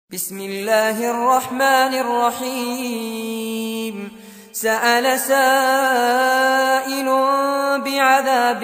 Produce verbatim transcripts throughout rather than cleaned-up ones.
بسم الله الرحمن الرحيم. سأل سائل بعذاب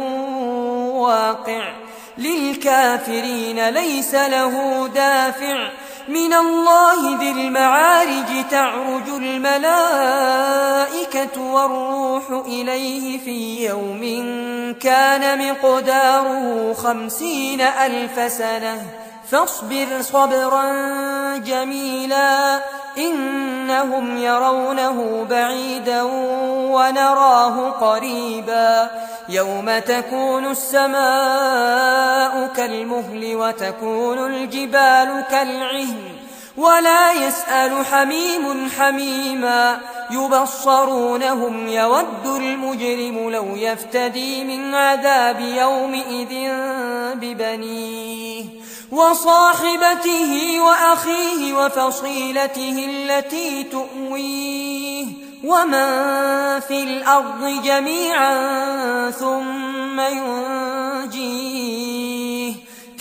واقع للكافرين ليس له دافع من الله ذي المعارج تعرج الملائكة والروح إليه في يوم كان مقداره خمسين ألف سنة فاصبر صبرا جميلا إنهم يرونه بعيدا ونراه قريبا يوم تكون السماء كالمهل وتكون الجبال كالعهن ولا يسأل حميم حميما يبصرونهم يود المجرم لو يفتدي من عذاب يومئذ ببنيه وصاحبته وأخيه وفصيلته التي تؤويه ومن في الأرض جميعا ثم ينجيه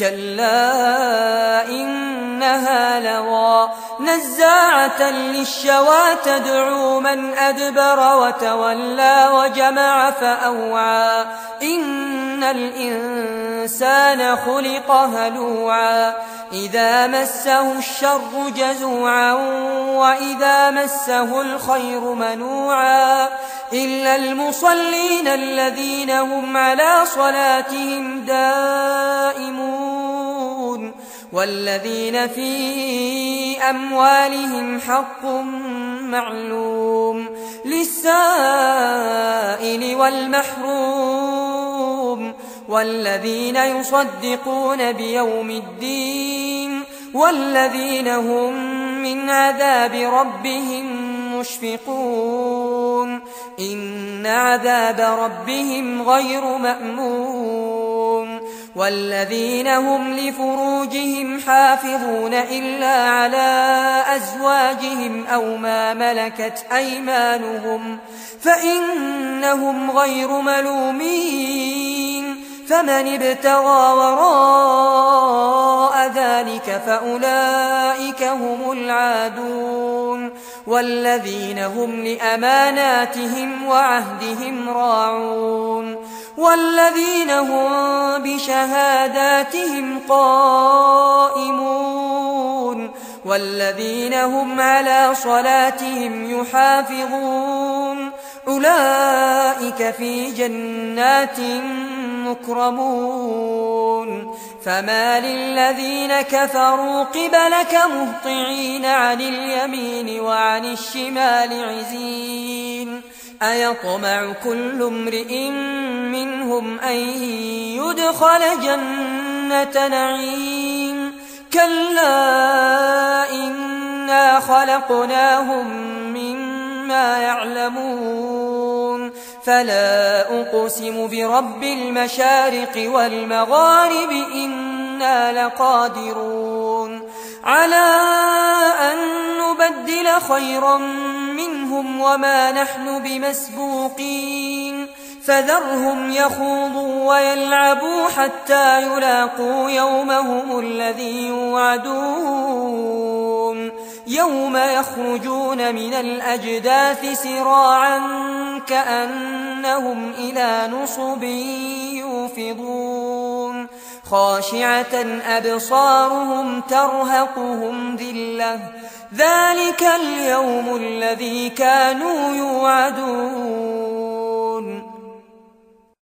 كلا إنها لظى نزاعة للشوى تدعو من أدبر وتولى وجمع فأوعى إن الإنسان خلق هلوعا إذا مسه الشر جزوعا وإذا مسه الخير منوعا إلا المصلين الذين هم على صلاتهم دائمون والذين في أموالهم حق معلوم للسائل والمحروم والذين يصدقون بيوم الدين والذين هم من عذاب ربهم مشفقون إن عذاب ربهم غير مأمون والذين هم لفروجهم حافظون إلا على أزواجهم أو ما ملكت أيمانهم فإنهم غير ملومين فمن ابتغى وراء ذلك فأولئك هم العادون والذين هم لأماناتهم وعهدهم راعون والذين هم بشهاداتهم قائمون والذين هم على صلاتهم يحافظون أولئك في جنات مكرمون فما للذين كفروا قبلك مهطعين عن اليمين وعن الشمال عزين أيطمع كل امرئ منهم أن يدخل جنة نعيم كلا إنا خلقناهم مما يعلمون فلا أقسم برب المشارق والمغارب إنا لقادرون على أن نبدل خيرا منهم وما نحن بمسبوقين فذرهم يخوضوا ويلعبوا حتى يلاقوا يومهم الذي يوعدون يوم يخرجون من الأجداث سراعا كأنهم إلى نصب يوفضون خاشعة أبصارهم ترهقهم ذلة ذلك اليوم الذي كانوا يوعدون